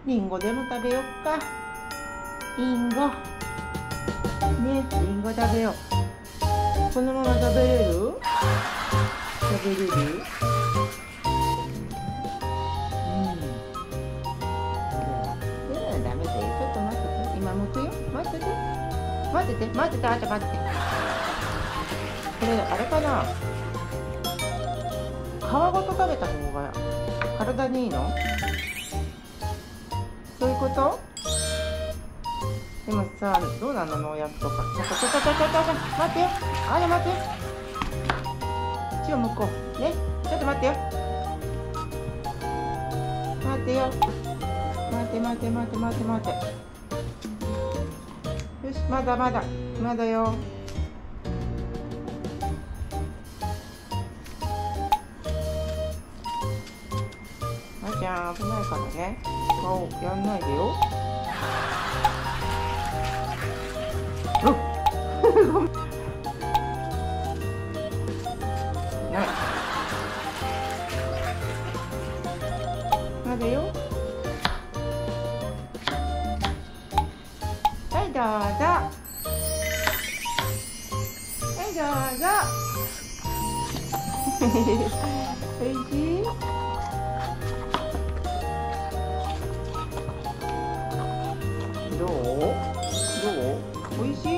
リンゴでも食べよっか。リンゴね、リンゴ食べよう。このまま食べれる？食べれる？ダメだよ。ちょっと待ってて。今剥くよ。待ってて。待ってて。待ってて。あんた待ってて。これあれかな。皮ごと食べた方が体にいいの？そういうこと？でもさ、どうなの農薬とか。待ってよ。あれ待ってよ。こっちを向こう。ね。ちょっと待ってよ。待ってよ。待て。よし、まだよ。あーちゃん、危ないからね。顔やんないでよ。ない。まだよ。はい、どうぞ。おいしい？どう？おいしい？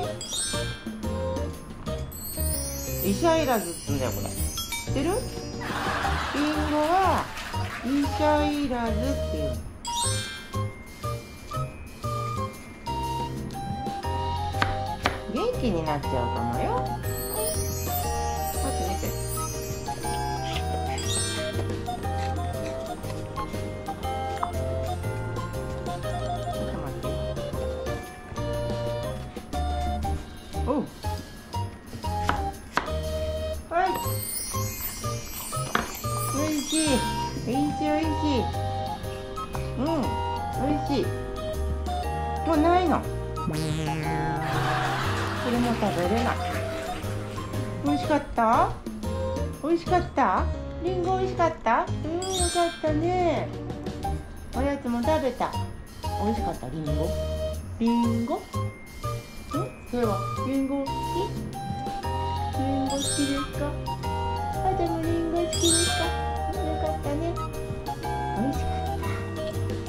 医者いらずっつんだよ、これ。知ってる？リンゴは医者いらずっていう。元気になっちゃうかもよ。待って。おう。はい。おいしい。おいしい。もうないの。これも食べれない。美味しかった？リンゴ美味しかった？よかったね。おやつも食べた。美味しかった。リンゴ？それはリンゴ好き？リンゴ好きですか？あ、でもリンゴ好きですか？よかったね。美味しかった。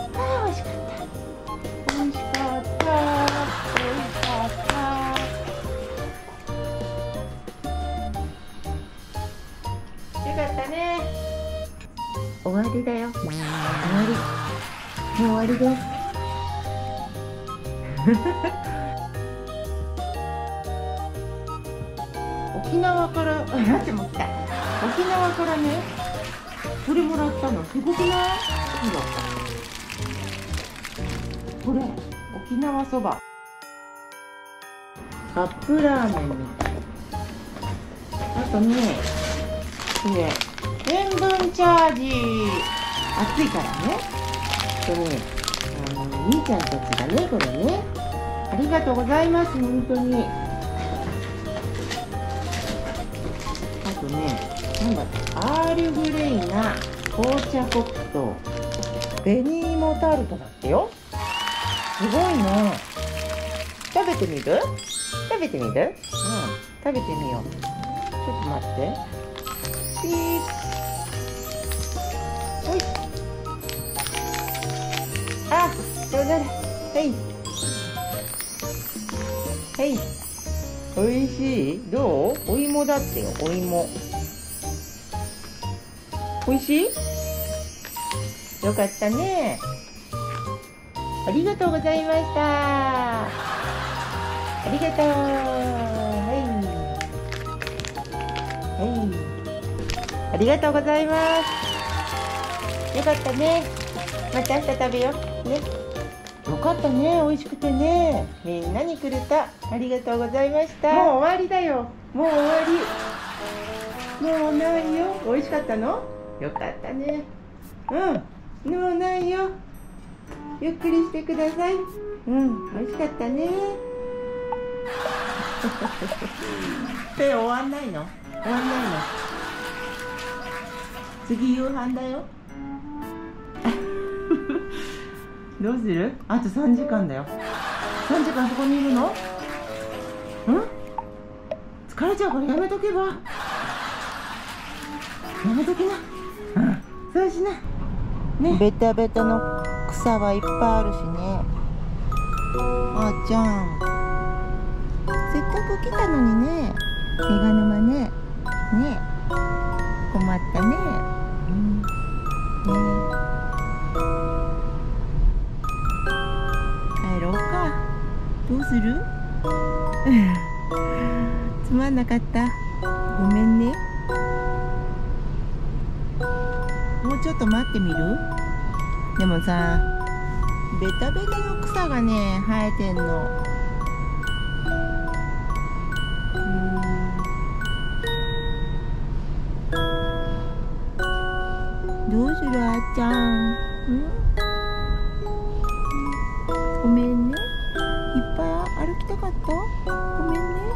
美味しかった。よかったね。終わりだよ。もう終わりです。沖縄から、沖縄からね、これもらったの。すごくない？これ、沖縄そば。カップラーメンみたい。あとね、これ、塩分チャージ。暑いからね。兄ちゃんたちがね、これね。ありがとうございます、本当に。あとね、アールグレイな紅茶コップと紅芋タルトだってよ。すごいね。食べてみる？食べてみよう。ちょっと待って。ピー。おい。あ、どうだ。はい。おいしい？どう？お芋だってよ、お芋。おいしい？よかったね。ありがとうございました。ありがとう。ありがとうございます。よかったね。また明日食べよう。ね。よかったね。美味しくてね。みんなにくれた。ありがとうございました。もう終わりだよ。もう終わり。もうないよ。美味しかったの？よかったね。もうないよ。ゆっくりしてください。美味しかったね。終わんないの？次夕飯だよ。 どうする？あと3時間だよ。3時間そこにいるの？疲れちゃうからやめとけば。やめときな。そうしな。ね。ベタベタの草はいっぱいあるしね。あーちゃん。せっかく来たのにね。手賀沼ね。ね。困ったね。ね。帰ろうか。どうする？つまんなかった。ごめんね。もうちょっと待ってみる？でもさ、ベタベタの草がね、生えてんの。どうする？あーちゃん。ごめんね。いっぱい歩きたかった？ごめんね。